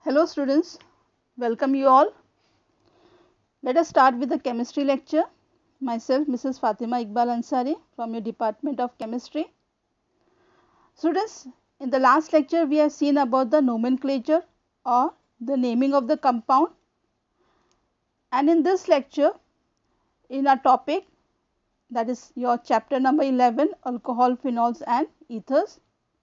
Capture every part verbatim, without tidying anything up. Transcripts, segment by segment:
Hello students, welcome you all. Let us start with the chemistry lecture. Myself Missus Fatima Iqbal Ansari from your Department of Chemistry. Students, in the last lecture we have seen about the nomenclature or the naming of the compound, and in this lecture in our topic, that is your chapter number eleven, alcohol, phenols and ethers.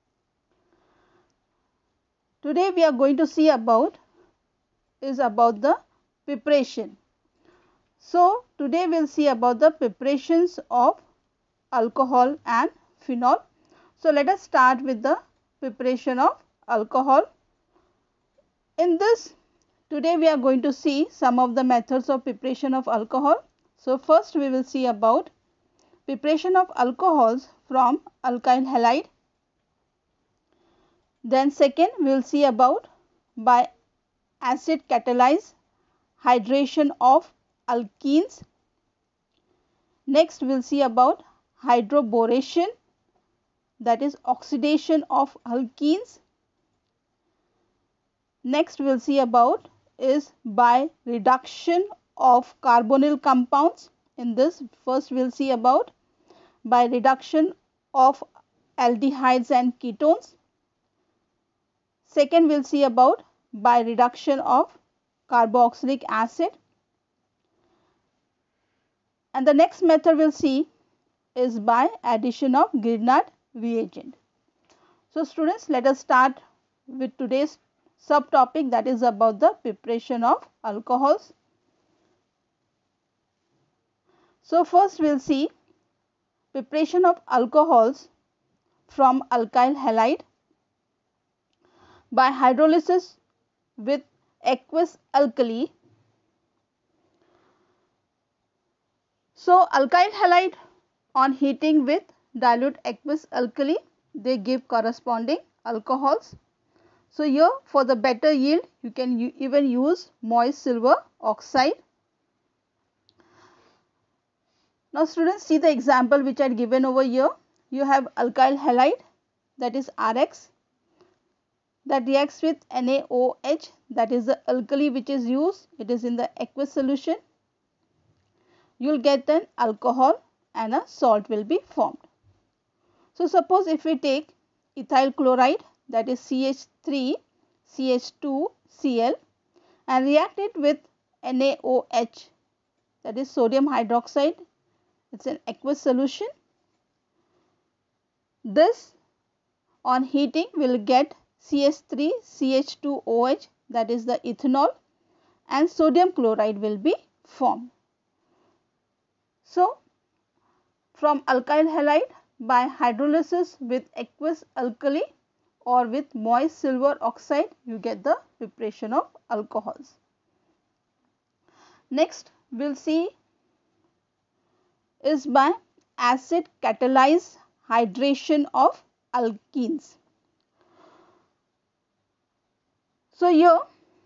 Today we are going to see about is about the preparation. So today we will see about the preparations of alcohol and phenol. So let us start with the preparation of alcohol. In this, today we are going to see some of the methods of preparation of alcohol. So first we will see about preparation of alcohols from alkyl halide. Then second we will see about by acid catalyzed hydration of alkenes. Next we will see about hydroboration, that is oxidation of alkenes. Next we will see about is by reduction of carbonyl compounds. In this, first we will see about by reduction of aldehydes and ketones. Second we will see about by reduction of carboxylic acid. And the next method we will see is by addition of Grignard reagent. So students, let us start with today's subtopic, that is about the preparation of alcohols. So first we will see preparation of alcohols from alkyl halide by hydrolysis with aqueous alkali. So alkyl halide on heating with dilute aqueous alkali, they give corresponding alcohols. So here for the better yield you can even use moist silver oxide. Now students, see the example which I had given over here. You have alkyl halide, that is R X, that reacts with N A O H, that is the alkali which is used, it is in the aqueous solution. You will get an alcohol and a salt will be formed. So suppose if we take ethyl chloride, that is C H three C H two C l, and react it with N A O H, that is sodium hydroxide, it is an aqueous solution. This on heating will get C H three C H two O H, that is the ethanol, and sodium chloride will be formed. So from alkyl halide by hydrolysis with aqueous alkali or with moist silver oxide, you get the preparation of alcohols. Next we will see is by acid catalyzed hydration of alkenes. So here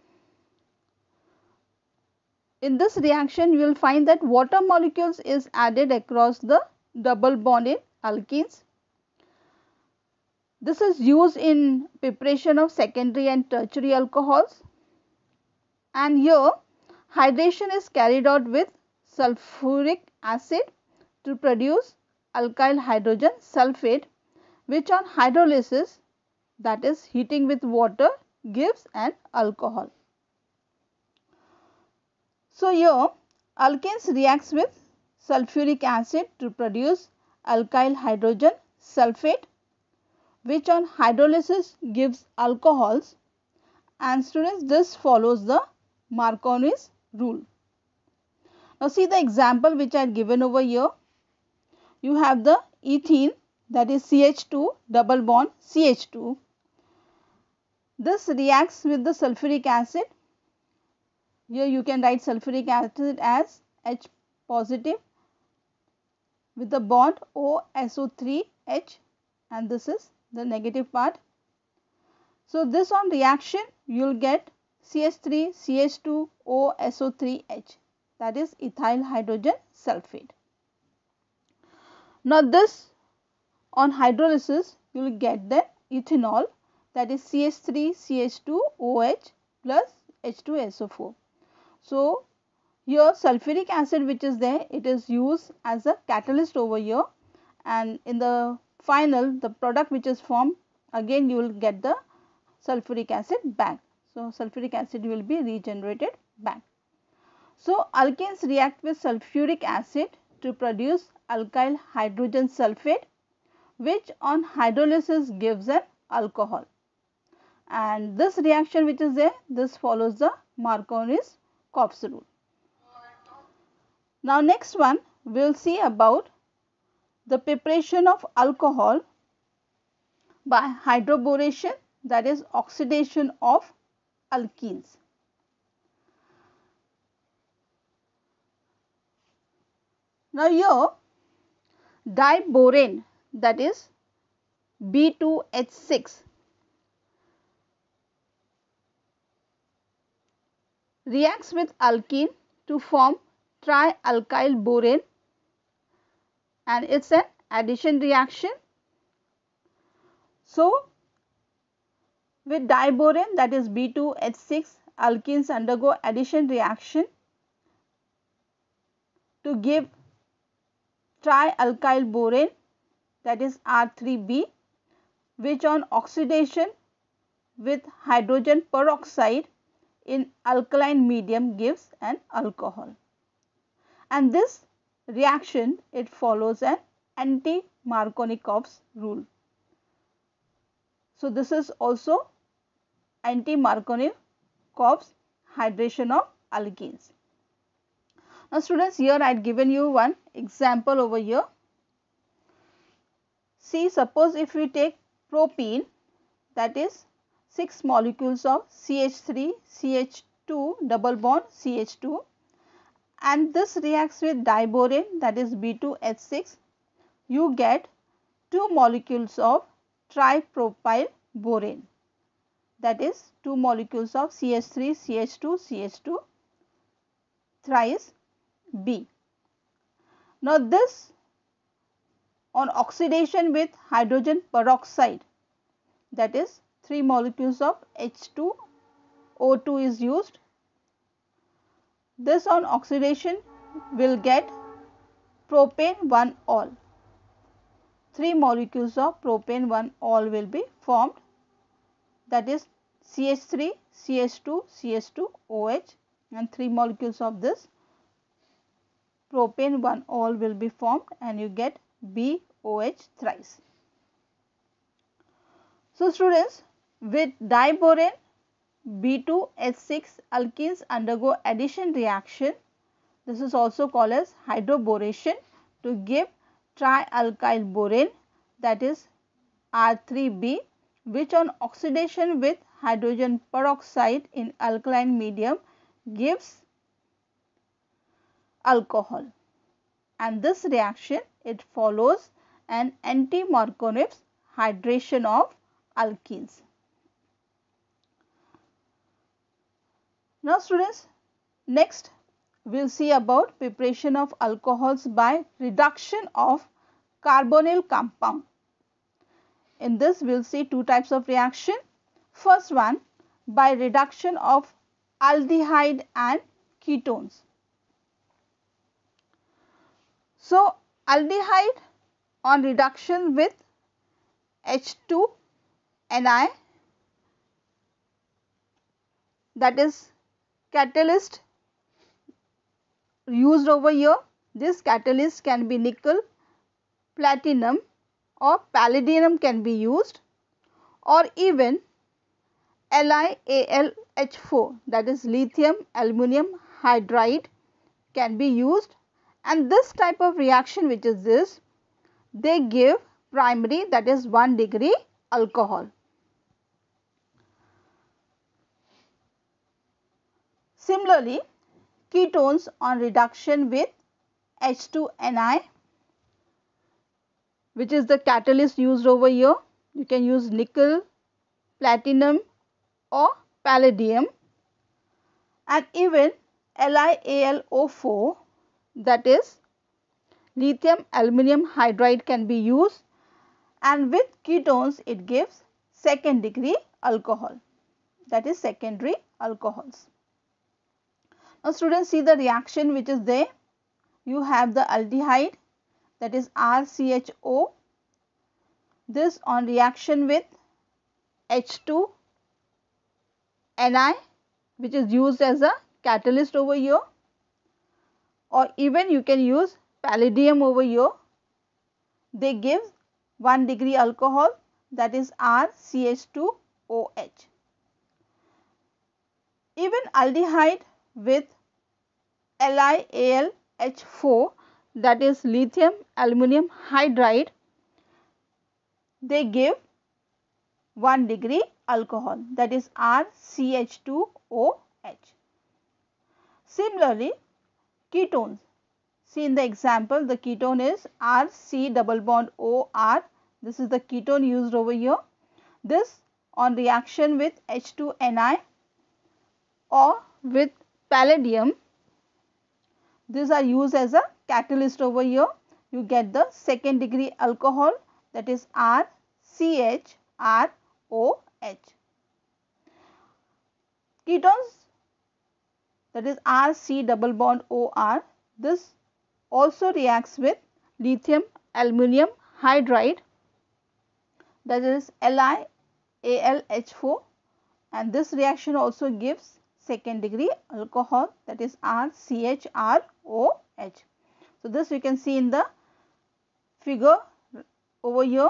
in this reaction you will find that water molecules is added across the double bond in alkenes. This is used in preparation of secondary and tertiary alcohols, and here hydration is carried out with sulfuric acid to produce alkyl hydrogen sulfate, which on hydrolysis, that is heating with water, gives an alcohol. So here alkanes reacts with sulfuric acid to produce alkyl hydrogen sulfate, which on hydrolysis gives alcohols, and students, this follows the Marconi's rule. Now see the example which I had given over here. You have the ethene, that is C H two double bond C H two. This reacts with the sulfuric acid. Here you can write sulfuric acid as H positive with the bond O S O three H, and this is the negative part. So this on reaction you will get C H three C H two O S O three H, that is ethyl hydrogen sulfate. Now this on hydrolysis you will get the ethanol, that is C H three C H two O H plus H two S O four. So here sulfuric acid which is there, it is used as a catalyst over here, and in the final the product which is formed, again you will get the sulfuric acid back. So sulfuric acid will be regenerated back. So alkanes react with sulfuric acid to produce alkyl hydrogen sulfate, which on hydrolysis gives an alcohol. And this reaction which is there, this follows the Marconi's-Kopff rule. Now next one we will see about the preparation of alcohol by hydroboration, that is oxidation of alkenes. Now here diborane, that is B two H six, reacts with alkene to form trialkyl borane, and it is an addition reaction. So with diborane, that is B two H six, alkenes undergo addition reaction to give trialkyl borane, that is R three B, which on oxidation with hydrogen peroxide in alkaline medium gives an alcohol. And this reaction, it follows an anti-Marconi-Kopff rule. So this is also anti-Marconi-Kopff hydration of alkenes. Now students, here I had given you one example over here. See, suppose if we take propene, that is six molecules of C H three C H two double bond C H two, and this reacts with diborane, that is B two H six, you get two molecules of tripropyl borane, that is two molecules of C H three C H two C H two thrice B. Now this on oxidation with hydrogen peroxide, that is three molecules of H two O two is used. This on oxidation will get propane one ol. Three molecules of propane one ol will be formed, that is C H three C H two C H two O H, and three molecules of this propane one ol will be formed, and you get B O H thrice. So students, with diborane, B two H six alkenes undergo addition reaction. This is also called as hydroboration to give trialkyl borane, that is R three B, which on oxidation with hydrogen peroxide in alkaline medium gives alcohol. And this reaction, it follows an anti-Marconi-Kopff hydration of alkenes. Now students, next we will see about preparation of alcohols by reduction of carbonyl compound. In this we will see two types of reaction. First one, by reduction of aldehyde and ketones. So aldehyde on reduction with H two N I, that is catalyst used over here. This catalyst can be nickel, platinum or palladium can be used, or even L i A L H four, that is lithium aluminum hydride can be used, and this type of reaction which is this, they give primary, that is one degree alcohol. Similarly, ketones on reduction with H two N I, which is the catalyst used over here. You can use nickel, platinum or palladium, and even L i A L O four, that is lithium aluminum hydride can be used, and with ketones it gives second degree alcohol. that is secondary alcohols. Now students, see the reaction which is there. You have the aldehyde, that is R C H O. This on reaction with H two N I, which is used as a catalyst over here, or even you can use palladium over here. They give one degree alcohol, that is R C H two O H. Even aldehyde with L i A L H four, that is lithium aluminum hydride, they give one degree alcohol, that is R C H two O H. Similarly, ketones. See in the example, the ketone is R C double bond O R. This is the ketone used over here. This on reaction with H two N I or with palladium, these are used as a catalyst over here. You get the second degree alcohol, that is R C H R O H. Ketones, that is R C double bond O R. This also reacts with lithium aluminum hydride, that is L i A L H four, and this reaction also gives second degree alcohol, that is R C H R O H. So this you can see in the figure over here.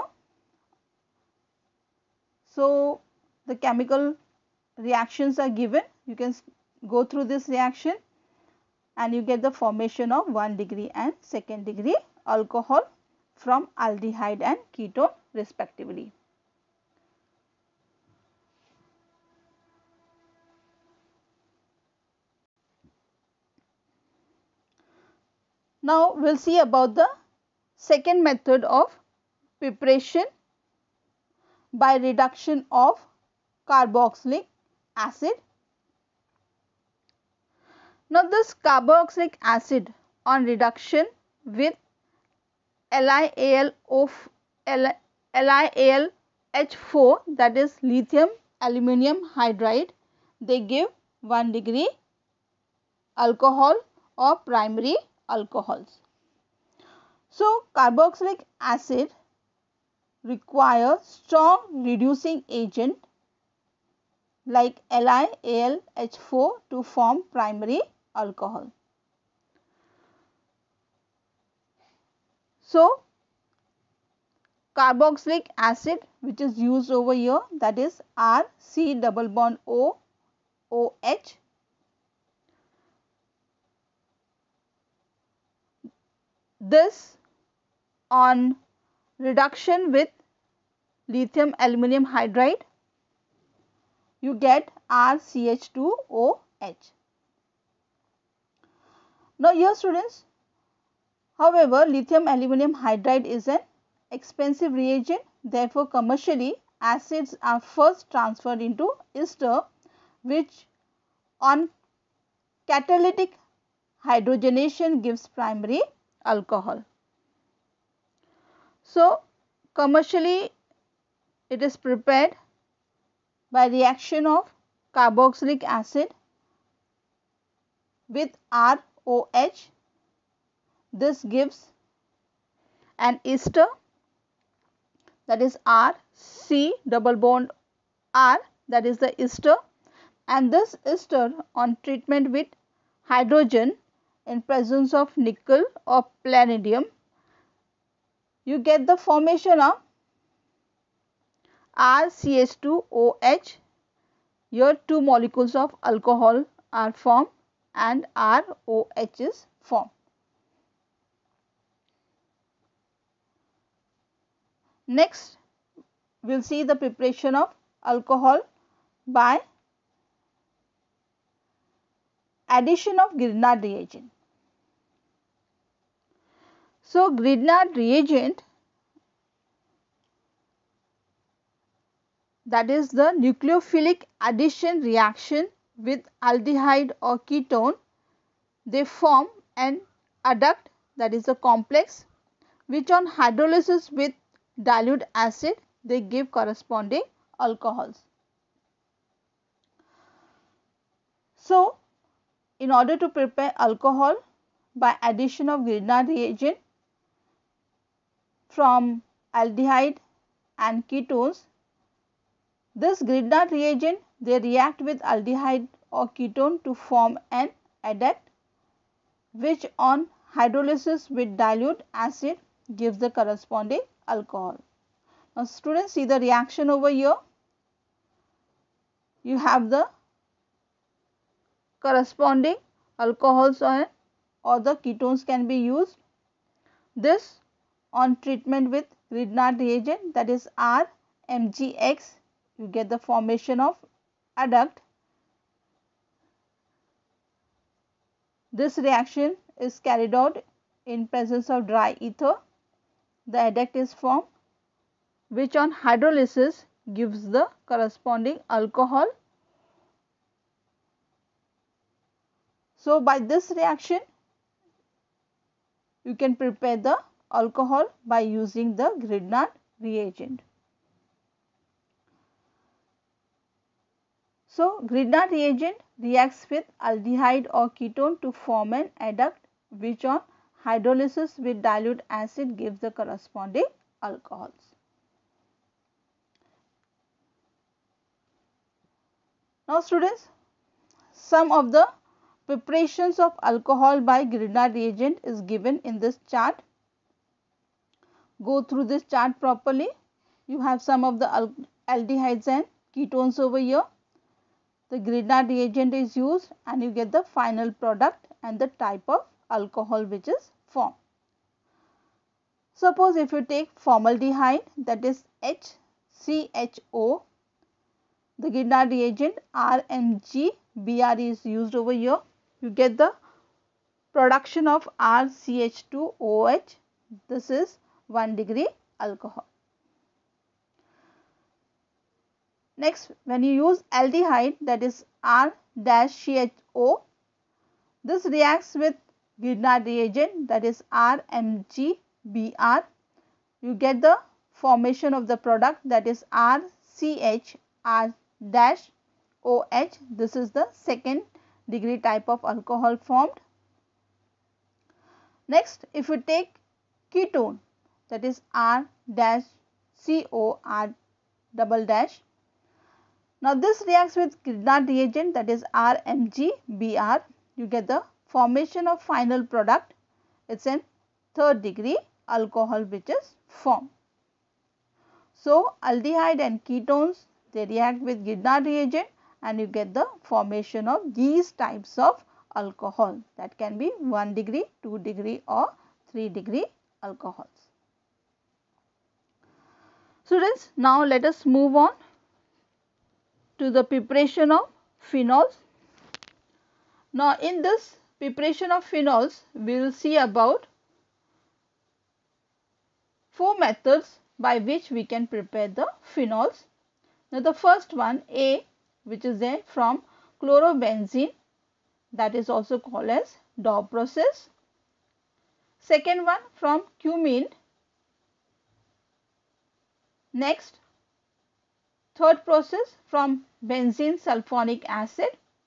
So the chemical reactions are given. You can go through this reaction and you get the formation of one degree and second degree alcohol from aldehyde and ketone respectively. Now we will see about the second method of preparation by reduction of carboxylic acid. Now this carboxylic acid on reduction with L i A L H four, that is lithium aluminum hydride, they give one degree alcohol or primary alcohols. So carboxylic acid require strong reducing agent like L i A L H four to form primary alcohol. So carboxylic acid which is used over here, that is R C double bond O O H. This on reduction with lithium aluminum hydride, you get R C H two O H. Now here students, however, lithium aluminum hydride is an expensive reagent, therefore commercially acids are first transferred into ester, which on catalytic hydrogenation gives primary alcohol. So commercially it is prepared by reaction of carboxylic acid with R O H. This gives an ester, that is R C double bond R, that is the ester, and this ester on treatment with hydrogen in presence of nickel or palladium, you get the formation of R C H two O H. Here two molecules of alcohol are formed and R O H is formed. Next, we will see the preparation of alcohol by addition of Grignard reagent. So Grignard reagent, that is the nucleophilic addition reaction with aldehyde or ketone, they form an adduct, that is a complex, which on hydrolysis with dilute acid they give corresponding alcohols. So, in order to prepare alcohol by addition of Grignard reagent from aldehyde and ketones, this Grignard reagent, they react with aldehyde or ketone to form an adduct, which on hydrolysis with dilute acid gives the corresponding alcohol. Now students, see the reaction over here. You have the corresponding alcohols or, or the ketones can be used. This on treatment with Grignard reagent, that is R M G X, you get the formation of adduct. This reaction is carried out in presence of dry ether. The adduct is formed, which on hydrolysis gives the corresponding alcohol. So, by this reaction, you can prepare the alcohol by using the Grignard reagent. So, Grignard reagent reacts with aldehyde or ketone to form an adduct, which on hydrolysis with dilute acid gives the corresponding alcohols. Now students, some of the preparations of alcohol by Grignard reagent is given in this chart. Go through this chart properly. You have some of the aldehydes and ketones over here. The Grignard reagent is used and you get the final product and the type of alcohol which is formed. Suppose if you take formaldehyde, that is H C H O, the Grignard reagent R M G B R is used over here. You get the production of R C H two O H. This is one degree alcohol. Next, when you use aldehyde, that is R C H O, this reacts with Grignard reagent, that is R M G B R. You get the formation of the product, that is R C H R O H. This is the second degree type of alcohol formed. Next, if you take ketone, that is R C O R double dash. Now this reacts with Grignard reagent, that is R M G B R. You get the formation of final product. It's a third degree alcohol which is formed. So aldehyde and ketones, they react with Grignard reagent and you get the formation of these types of alcohol, that can be one degree, two degree or three degree alcohols. Students, now let us move on to the preparation of phenols. Now in this preparation of phenols, we will see about four methods by which we can prepare the phenols. Now the first one, A, which is there from chlorobenzene, that is also called as Dow process. Second one from cumene. Next, third process from benzene sulfonic acid.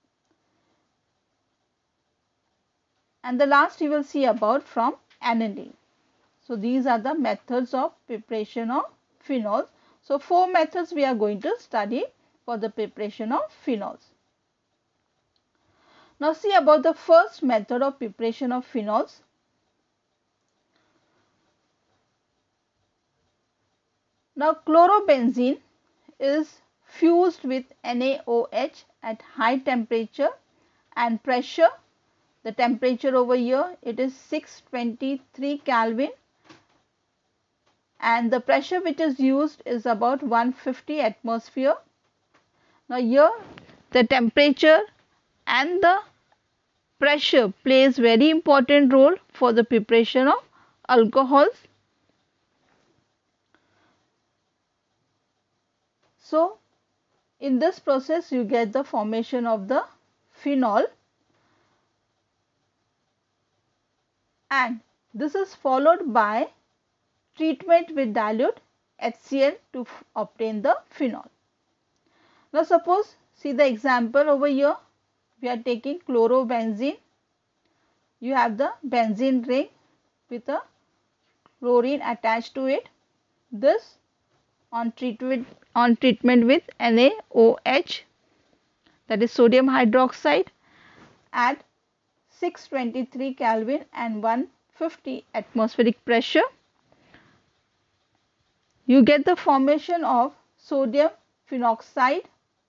And the last you will see about from aniline. So these are the methods of preparation of phenols. So four methods we are going to study for the preparation of phenols. Now see about the first method of preparation of phenols. Now chlorobenzene is fused with N A O H at high temperature and pressure. The temperature over here, it is six hundred twenty-three Kelvin and the pressure which is used is about one hundred fifty atmosphere. Now here the temperature and the pressure plays very important role for the preparation of alcohols. So in this process you get the formation of the phenol, and this is followed by treatment with dilute H C l to obtain the phenol. Now suppose, see the example over here. we are taking chlorobenzene. You have the benzene ring with a chlorine attached to it. This on treatment on treatment with N A O H, that is sodium hydroxide, at six hundred twenty-three Kelvin and one hundred fifty atmospheric pressure. You get the formation of sodium phenoxide.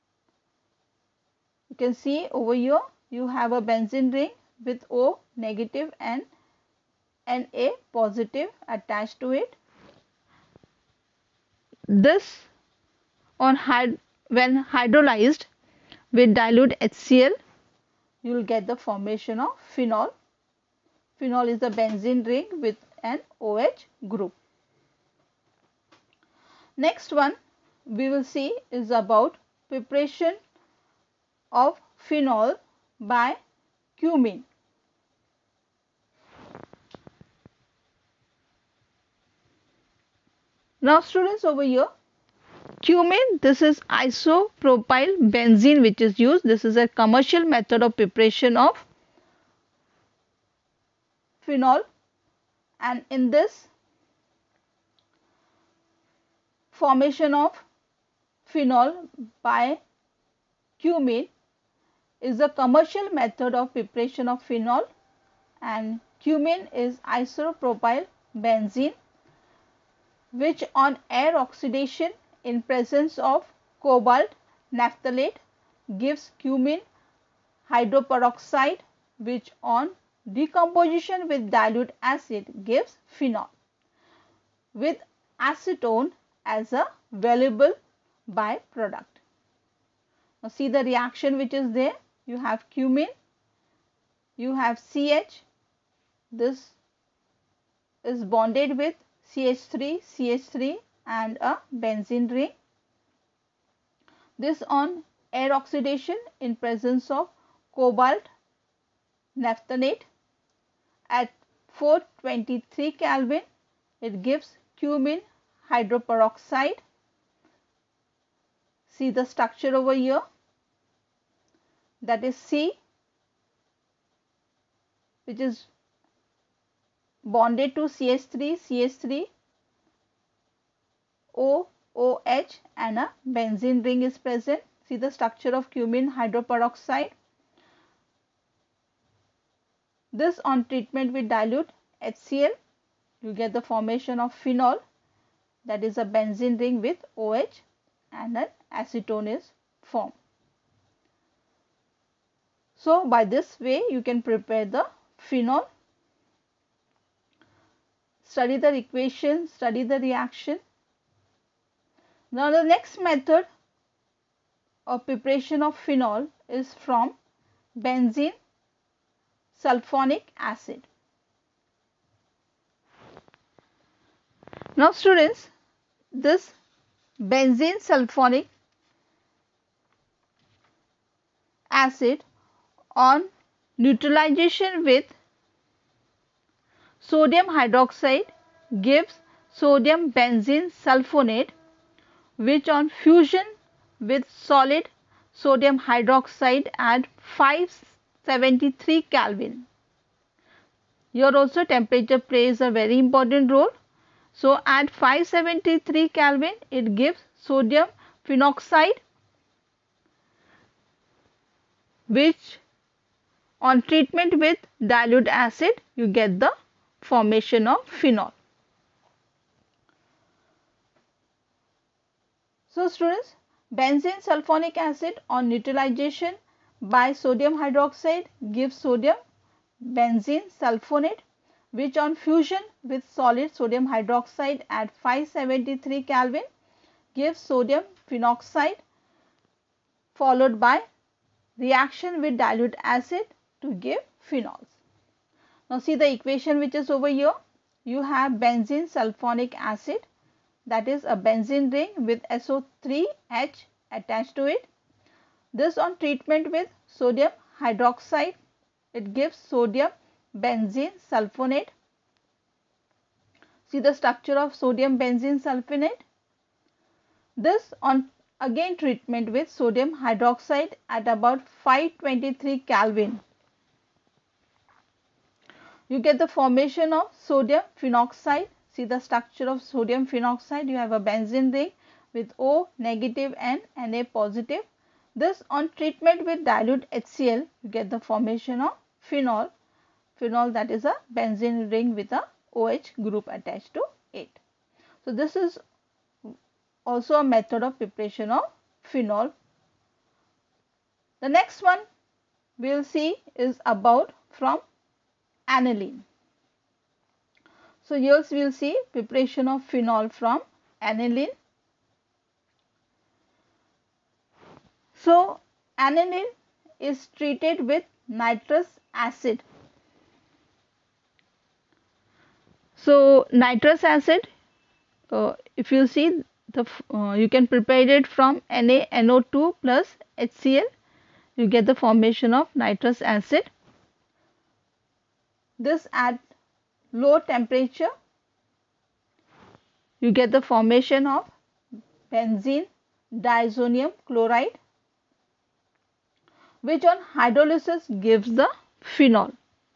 You can see over here you have a benzene ring with O negative and Na positive attached to it. This on hyd when hydrolyzed with dilute H C l, you will get the formation of phenol. Phenol is the benzene ring with an OH group. Next one we will see is about preparation of phenol by cumene. Now students, over here, cumene, this is isopropyl benzene which is used. This is a commercial method of preparation of phenol, and in this formation of phenol by cumene is a commercial method of preparation of phenol, and cumene is isopropyl benzene which on air oxidation in presence of cobalt naphthalate gives cumene hydroperoxide, which on decomposition with dilute acid gives phenol, with acetone as a valuable byproduct. Now see the reaction which is there. You have cumene, you have C H, this is bonded with C H three, C H three and a benzene ring. This on air oxidation in presence of cobalt naphthalate at four hundred twenty-three Kelvin, it gives cumene hydroperoxide. See the structure over here, that is C, which is bonded to C H three, C H three, O, OH and a benzene ring is present. See the structure of cumene hydroperoxide. This on treatment with dilute H C l, you get the formation of phenol, that is a benzene ring with OH and an acetone is formed. So by this way you can prepare the phenol. Study the equation, study the reaction. Now the next method of preparation of phenol is from benzene sulfonic acid. Now students, this benzene sulfonic acid on neutralization with sodium hydroxide gives sodium benzene sulfonate, which on fusion with solid sodium hydroxide at five hundred seventy-three Kelvin. Here also temperature plays a very important role. So at five hundred seventy-three Kelvin it gives sodium phenoxide, which on treatment with dilute acid you get the formation of phenol. So students, benzene sulfonic acid on neutralization by sodium hydroxide gives sodium benzene sulfonate, which on fusion with solid sodium hydroxide at five hundred seventy-three Kelvin gives sodium phenoxide, followed by reaction with dilute acid to give phenols. Now see the equation which is over here. You have benzene sulfonic acid, that is a benzene ring with S O three H attached to it. This on treatment with sodium hydroxide, it gives sodium benzene sulfonate. See the structure of sodium benzene sulfonate. This on again treatment with sodium hydroxide at about five twenty-three Kelvin. You get the formation of sodium phenoxide. See the structure of sodium phenoxide. You have a benzene ring with O negative and Na positive. This on treatment with dilute H C l, you get the formation of phenol. Phenol, that is a benzene ring with a OH group attached to it. So this is also a method of preparation of phenol. The next one we will see is about from aniline. So here we will see preparation of phenol from aniline. So aniline is treated with nitrous acid. So nitrous acid, uh, if you see the uh, you can prepare it from Na N O two plus H C l. You get the formation of nitrous acid. This at low temperature, you get the formation of benzene diazonium chloride, which on hydrolysis gives the phenol.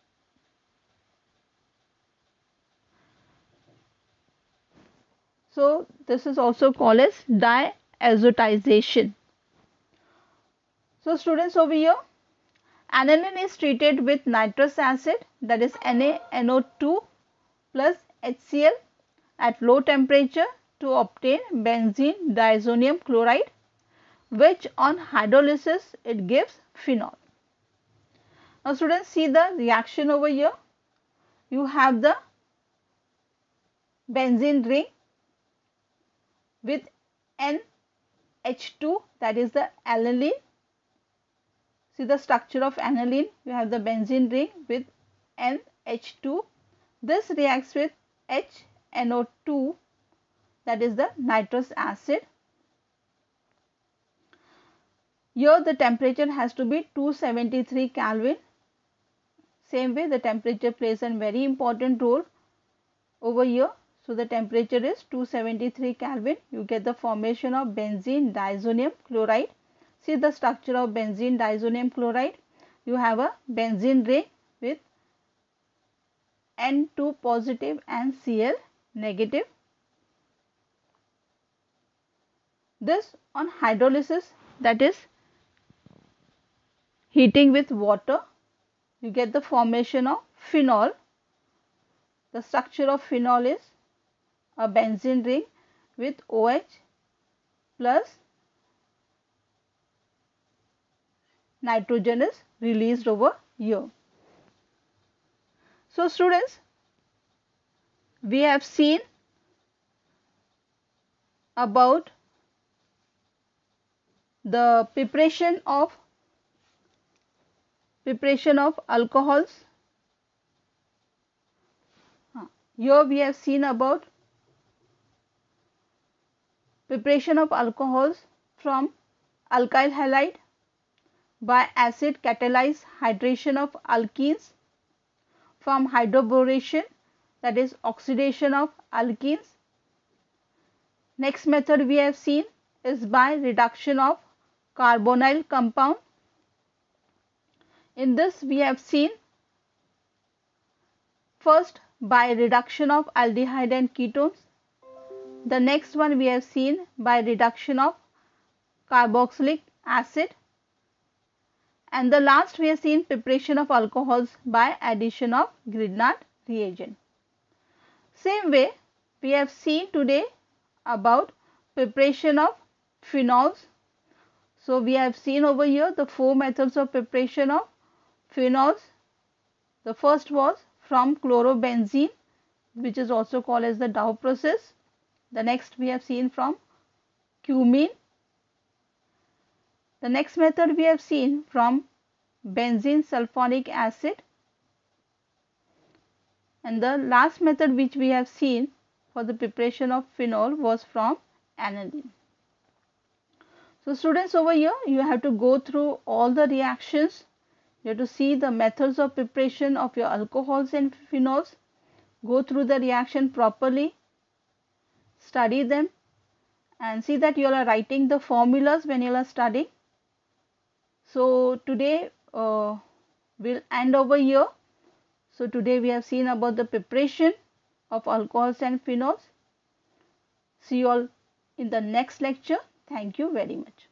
So this is also called as diazotization. So students, over here, aniline is treated with nitrous acid, that is Na N O two plus H C l at low temperature to obtain benzene diazonium chloride, which on hydrolysis it gives phenol. Now students, see the reaction over here. You have the benzene ring with N H two, that is the aniline. See the structure of aniline. You have the benzene ring with N H two. This reacts with H N O two, that is the nitrous acid. Here the temperature has to be two seventy-three Kelvin. Same way, the temperature plays a very important role over here. So the temperature is two seventy-three Kelvin. You get the formation of benzene diazonium chloride. See the structure of benzene diazonium chloride. You have a benzene ring with N two positive and Cl negative. This on hydrolysis, that is heating with water, you get the formation of phenol. The structure of phenol is a benzene ring with OH plus nitrogen is released over here. So students, we have seen about the preparation of preparation of alcohols. Here we have seen about preparation of alcohols from alkyl halide by acid catalyzed hydration of alkenes, from hydroboration, that is oxidation of alkenes. Next method we have seen is by reduction of carbonyl compound. In this we have seen first by reduction of aldehyde and ketones. The next one we have seen by reduction of carboxylic acid. And the last we have seen preparation of alcohols by addition of Grignard reagent. Same way we have seen today about preparation of phenols. So we have seen over here the four methods of preparation of phenols. The first was from chlorobenzene, which is also called as the Dow process. The next we have seen from cumene. The next method we have seen from benzene sulfonic acid, and the last method which we have seen for the preparation of phenol was from aniline. So students, over here you have to go through all the reactions. You have to see the methods of preparation of your alcohols and phenols. Go through the reaction properly, study them, and see that you all are writing the formulas when you are studying. So today uh, we'll end over here. So today we have seen about the preparation of alcohols and phenols. See you all in the next lecture. Thank you very much.